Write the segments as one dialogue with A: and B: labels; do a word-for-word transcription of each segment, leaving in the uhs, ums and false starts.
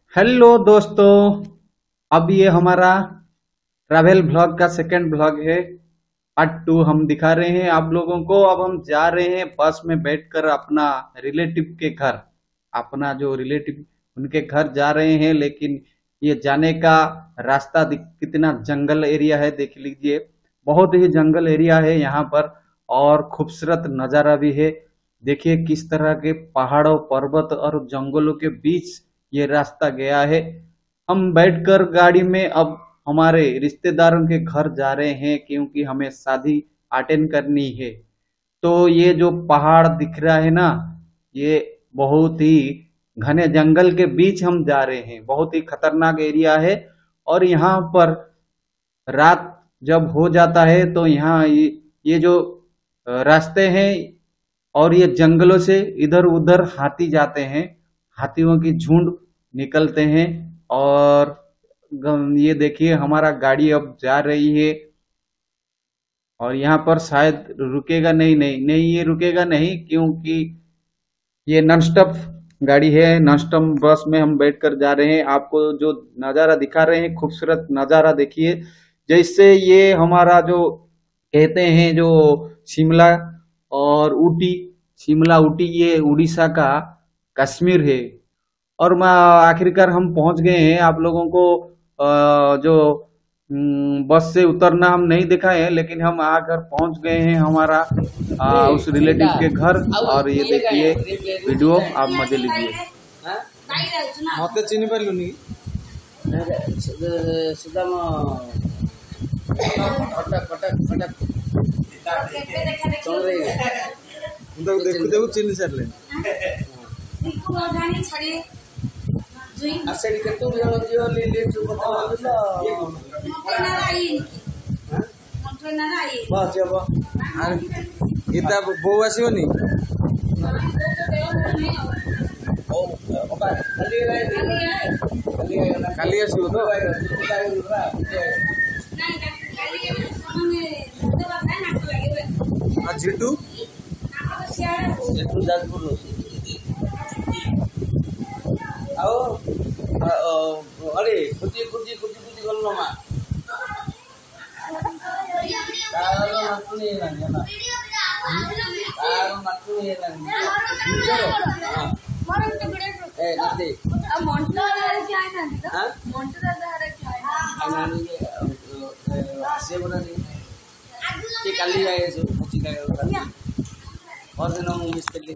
A: Hello दोस्तों, अब ये हमारा ट्रैवल ब्लॉग का सेकंड ब्लॉग है। पार्ट टू हम दिखा रहे हैं आप लोगों को। अब हम जा रहे हैं बस में बैठकर अपना रिलेटिव के घर, अपना जो रिलेटिव उनके घर जा रहे हैं। लेकिन ये जाने का रास्ता कितना जंगल एरिया है देख लीजिए। बहुत ही जंगल एरिया है यहाँ पर और खूबसूरत नजारा भी है। देखिए किस तरह के पहाड़ों, पर्वत और जंगलों के बीच ये रास्ता गया है। हम बैठकर गाड़ी में अब हमारे रिश्तेदारों के घर जा रहे हैं क्योंकि हमें शादी अटेंड करनी है। तो ये जो पहाड़ दिख रहा है ना, ये बहुत ही घने जंगल के बीच हम जा रहे हैं। बहुत ही खतरनाक एरिया है और यहाँ पर रात जब हो जाता है तो यहाँ ये, ये जो रास्ते हैं और ये जंगलों से इधर उधर हाथी जाते हैं, हाथियों की झुंड निकलते हैं। और ये देखिए हमारा गाड़ी अब जा रही है और यहाँ पर शायद रुकेगा नहीं नहीं नहीं ये रुकेगा नहीं क्योंकि ये नॉन स्टॉप गाड़ी है। नॉन स्टॉप बस में हम बैठकर जा रहे हैं। आपको जो नज़ारा दिखा रहे हैं, खूबसूरत नज़ारा देखिए। जैसे ये हमारा जो कहते हैं जो शिमला और ऊटी, शिमला ऊटी ये उड़ीसा का कश्मीर है। और मैं आखिरकार हम पहुंच गए हैं। आप लोगों को जो बस से उतरना हम नहीं दिखाए हैं, लेकिन हम आकर पहुंच गए हैं हमारा उस रिलेटिव के घर। और ये देखिए वीडियो आप मजे लीजिए।
B: मत चिन्ह पार्लुनि देखु देखु चिन्ह सारे आसेडी के तू जण जियो ले तू कथा बोलला मंत्र ना आई बस जब गीता बो आसीबनी ओ ओका खाली खाली खाली आसीबो तो आ झिटू झिटू जाजपुर आओ अरे खुजी खुजी खुजी खुजी गल्लो मा तारो नटुनी लानी ना तारो नटुनी लानी मरन के बिड़े ए नदी आ मोंटो दारे क्या है ना हां मोंटो दारे क्या है नानी के आसे बना दी के काली आए सो खुजी का और दिन हम मिस कर ली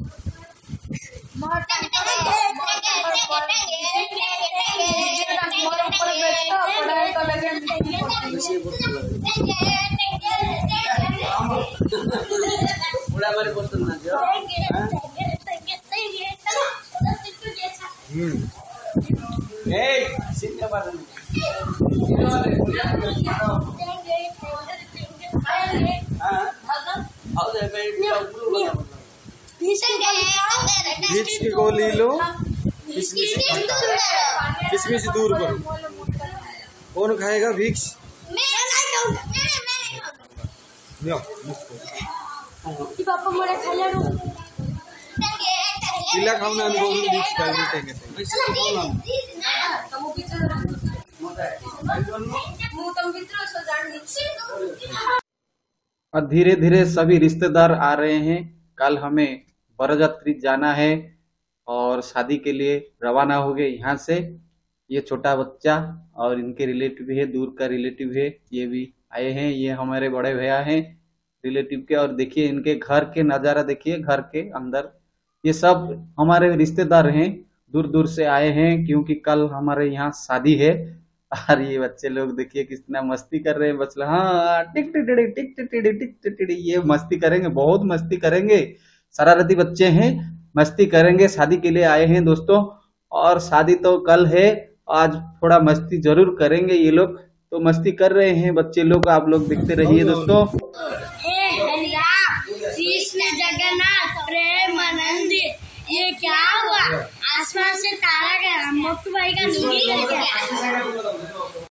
B: उड़ा मारे बोलते ना जो ए सिंह बात नहीं हां हां दे भाई भिक्स की गोली लो, किसमिस दूर करो। कौन खाएगा भिक्स? पिला खाऊ ना अनुभव भिक्स डालने टेंगे
A: और धीरे धीरे सभी रिश्तेदार आ रहे हैं। कल हमें बरयात्री जाना है और शादी के लिए रवाना हो गए यहाँ से। ये छोटा बच्चा और इनके रिलेटिव है, दूर का रिलेटिव है, ये भी आए हैं। ये हमारे बड़े भैया हैं रिलेटिव के। और देखिए इनके घर के नज़ारा देखिए, घर के अंदर ये सब हमारे रिश्तेदार हैं, दूर दूर से आए हैं क्योंकि कल हमारे यहाँ शादी है। और ये बच्चे लोग देखिए कितना मस्ती कर रहे हैं। बच्चे हाँ टिक टिक टिक टिक टिक टिक टिक ये मस्ती करेंगे, बहुत मस्ती करेंगे। शरारती बच्चे हैं, मस्ती करेंगे। शादी के लिए आए हैं दोस्तों और शादी तो कल है, आज थोड़ा मस्ती जरूर करेंगे ये लोग। तो मस्ती कर रहे हैं बच्चे लोग, आप लोग देखते रहिए दोस्तों।
C: कृष्ण जगन्नाथ प्रेमानंद ये क्या हुआ? आसमान से तारा गया, मोटू भाई का